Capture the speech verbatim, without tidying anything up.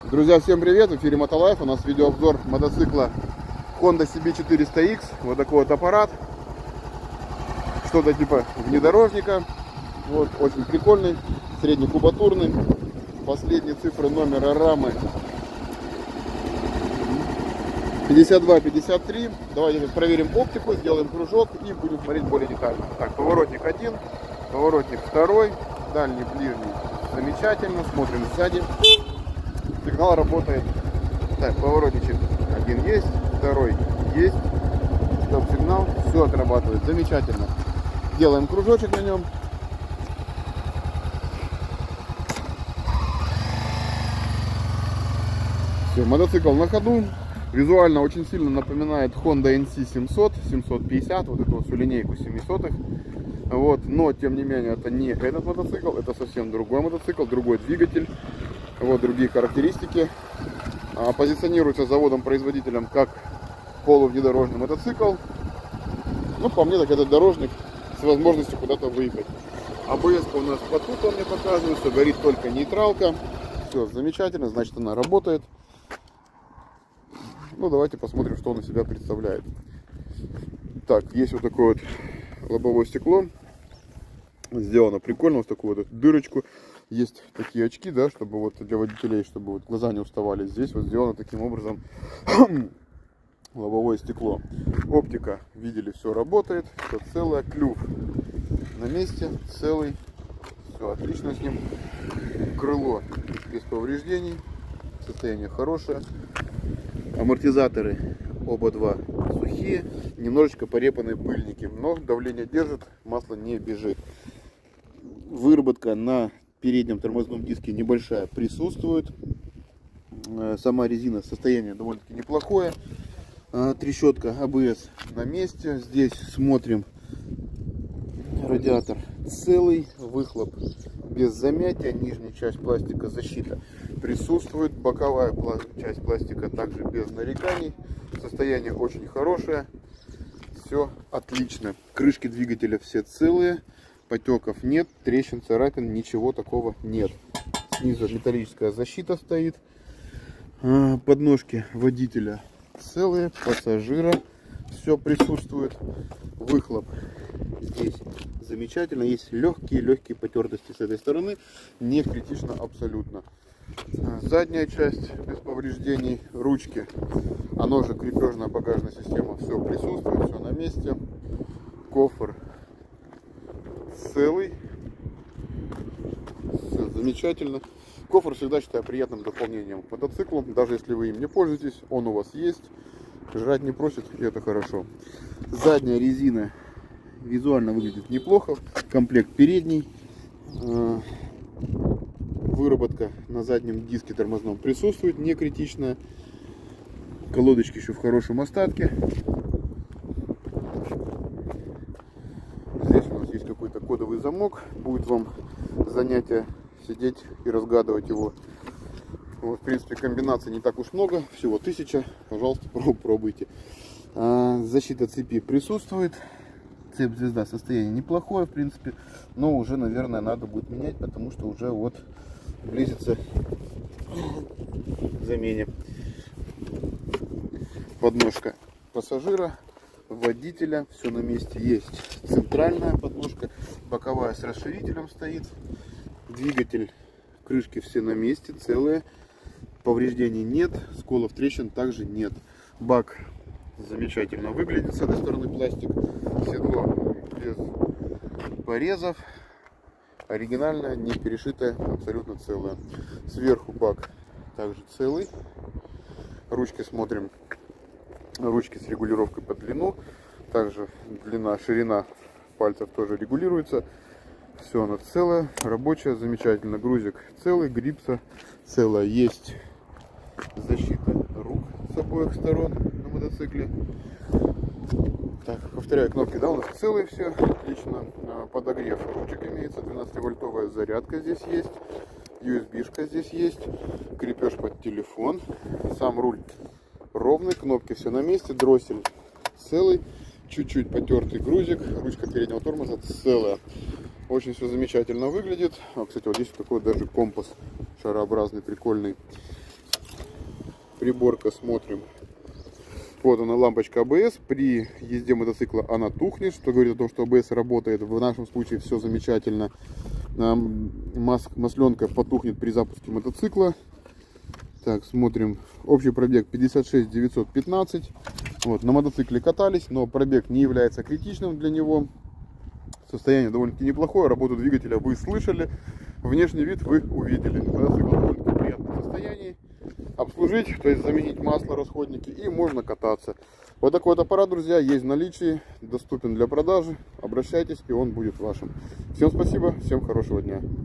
Друзья, всем привет! В эфире Мотолайф. У нас видеообзор мотоцикла Honda си би четыреста икс. Вот такой вот аппарат. Что-то типа внедорожника. Вот, очень прикольный, среднекубатурный. Последние цифры номера рамы пятьдесят два пятьдесят три. Давайте проверим оптику, сделаем кружок и будем смотреть более детально. Так, поворотник один, поворотник второй, дальний, ближний. Замечательно. Смотрим сзади. Сигнал работает. Так, поворотничек один есть, второй есть. Стоп-сигнал. Все отрабатывает. Замечательно. Делаем кружочек на нем. Все, мотоцикл на ходу. Визуально очень сильно напоминает Honda эн си семьсот, семьсот пятьдесят, вот эту вот всю линейку семисотых. Вот, но тем не менее это не этот мотоцикл, это совсем другой мотоцикл, другой двигатель. Вот другие характеристики. А, позиционируется заводом-производителем как полувнедорожный мотоцикл. Ну, по мне, так этот дорожник с возможностью куда-то выехать. а бэ эс у нас потухла, мне показывается, горит только нейтралка. Все замечательно, значит она работает. Ну, давайте посмотрим, что он из себя представляет. Так, есть вот такое вот лобовое стекло. Сделано прикольно, вот такую вот дырочку. Есть такие очки, да, чтобы вот для водителей, чтобы вот глаза не уставали. Здесь вот сделано таким образом лобовое стекло. Оптика, видели, все работает, все целое. Клюв на месте, целый. Все отлично с ним. Крыло без повреждений, состояние хорошее. Амортизаторы оба два сухие, немножечко порепанные пыльники, но давление держит, масло не бежит. Выработка на переднем тормозном диске небольшая присутствует. Сама резина, состояние довольно-таки неплохое. Трещотка а бэ эс на месте. Здесь смотрим, радиатор целый, выхлоп без замятия, нижняя часть пластика, защита присутствует, боковая часть пластика также без нареканий. Состояние очень хорошее, все отлично. Крышки двигателя все целые. Потеков нет, трещин, царапин, ничего такого нет. Снизу металлическая защита стоит. Подножки водителя целые, пассажира все присутствует. Выхлоп здесь замечательно. Есть легкие, легкие потертости с этой стороны. Не критично абсолютно. Задняя часть без повреждений. Ручки, оно же крепежная багажная система, все присутствует, все на месте. Кофр целый, все замечательно. Кофр всегда считаю приятным дополнением к мотоциклу, даже если вы им не пользуетесь, он у вас есть, жрать не просит, и это хорошо. Задняя резина визуально выглядит неплохо, комплект передний, выработка на заднем диске тормозном присутствует, не критичная, колодочки еще в хорошем остатке. Здесь у нас есть какой-то кодовый замок, будет вам занятие сидеть и разгадывать его. Вот, в принципе, комбинаций не так уж много, всего тысяча, пожалуйста, пробуйте. А, защита цепи присутствует, цепь звезда, состояние неплохое, в принципе, но уже, наверное, надо будет менять, потому что уже вот близится к замене. Подножка пассажира, водителя, все на месте есть. Центральная подножка, боковая с расширителем стоит. Двигатель, крышки все на месте, целые. Повреждений нет, сколов, трещин также нет. Бак замечательно выглядит, с этой стороны пластик. Седло без порезов. Оригинальное, не перешитое, абсолютно целое. Сверху бак также целый. Ручки смотрим. Ручки с регулировкой по длину. Также длина, ширина пальцев тоже регулируется. Все оно целое, рабочее, замечательно. Грузик целый, грипса целая. Есть защита рук с обоих сторон на мотоцикле. Так, повторяю, кнопки, да, у нас целые все, отлично. Подогрев ручек имеется, двенадцативольтовая зарядка здесь есть, ю эс би-шка здесь есть, крепеж под телефон, сам руль ровный, кнопки все на месте, дроссель целый, чуть-чуть потертый грузик, ручка переднего тормоза целая. Очень все замечательно выглядит. А, кстати, вот здесь вот такой даже компас шарообразный, прикольный. приборка, смотрим. Вот она, лампочка а бэ эс. При езде мотоцикла она тухнет, что говорит о том, что а бэ эс работает. В нашем случае все замечательно. Мас масленка потухнет при запуске мотоцикла. Так, смотрим. Общий пробег пятьдесят шесть тысяч девятьсот пятнадцать. Вот, на мотоцикле катались, но пробег не является критичным для него. Состояние довольно-таки неплохое. Работу двигателя вы слышали. Внешний вид вы увидели. Мотоцикл в довольно-таки приятном состоянии. Обслужить, то есть заменить масло, расходники, и можно кататься. Вот такой вот аппарат, друзья, есть в наличии, доступен для продажи. Обращайтесь, и он будет вашим. Всем спасибо, всем хорошего дня.